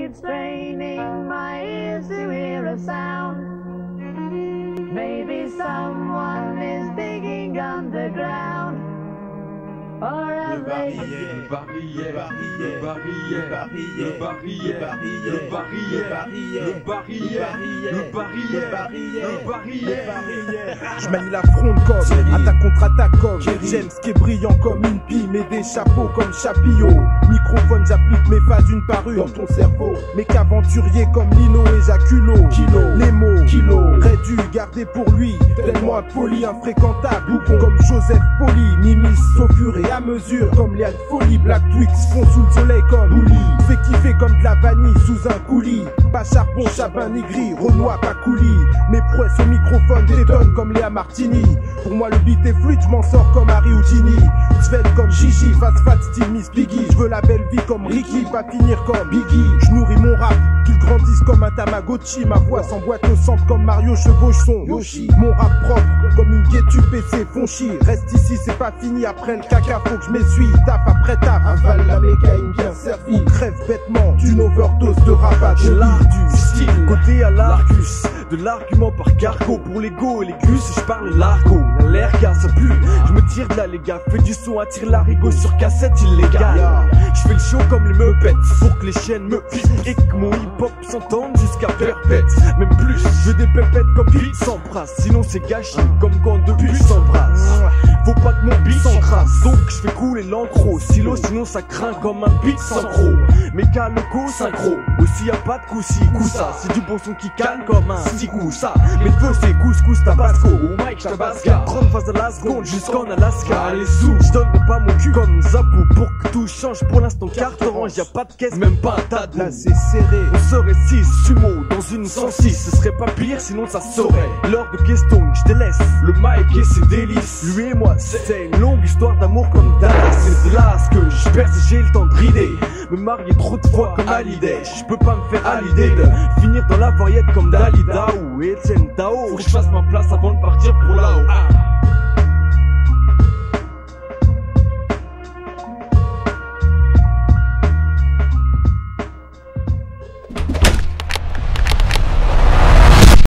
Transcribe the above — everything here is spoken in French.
It's straining my ears to hear a sound. Maybe someone is digging underground. Or a Le barillet. Je manie la fronde comme attaque contre attaque comme James qui est brillant comme une pie, mais des chapeaux comme Chapillot. Microphone, j'applique mes phases une par une dans ton cerveau. Mec aventurier comme Lino et Jaculo. Les mots, aurait dû garder pour lui. Tellement impoli, infréquentable. Boucon comme Joseph Poli. Mimis au fur et à mesure comme Léa de Folie. Black Twix fond sous le soleil comme Bouli. Fait kiffer comme de la vanille sous un coulis. Pas charbon, chabin, négri, Renoir, pas coulis. Mes prouesses au microphone détonnent comme Léa Martini. Pour moi le beat est fluide, je m'en sors comme Harry Houdini. Svelte comme Gigi, fast fat style Miss Piggy. Je veux la belle vie comme Ricky, pas finir comme Biggie. Je nourris mon rap, qu'il grandisse comme un Tamagotchi. Ma voix s'emboîte au centre comme Mario chevauche son Yoshi. Mon rap propre comme une guétu PC Fonchi. Reste ici, c'est pas fini, après le caca faut que je m'essuie. Taf après taf, avale la mécaïne bien servie. Crève bêtement d'une overdose de rabat. J'ai l'art du style, côté à l'Argus. De l'argument par cargo pour l'ego et les gus, je parle l'argot. L'air car ça pue, je me tire de là les gars. Fais du son, attire l'arigot sur cassette illégale. Je fais le show comme les meupettes pour que les chiennes me pissent et que mon hip hop s'entende jusqu'à perpète. Même plus, je veux des pépettes comme Pete s'embrasse. Sinon c'est gâché comme quand deux bus s'embrassent. Faut pas que mon beat s'encrasse, donc je fais couler l'encro. Silo sinon ça craint comme un beat sans croc. Méca loco synchro, aussi y'a pas de coup-ci, coup-ça. C'est du bon son qui calme comme un six coups ça. Mais le feu c'est couscous tabasco, au mic j'tabasca. 30 phases à la seconde jusqu'en Alaska. Allez sous, j'donne pas mon cul comme Zapou. Pour que tout change pour l'instant carte orange, y'a pas de caisse, même pas un tas de. Là c'est serré, on serait 6 sumo dans une 106. Ce serait pas pire sinon ça saurait. L'heure de question je délaisse le mic et ses délices. Lui et moi c'est une longue histoire d'amour comme Dallas. C'est de là ce que je perce et j'ai le temps de rider. Me marier trop de fois comme Hallyday. Je peux pas me faire à l'idée de finir dans la variette comme Dalida ou Etienne Dao. Faut que je fasse ma place avant de partir pour là-haut.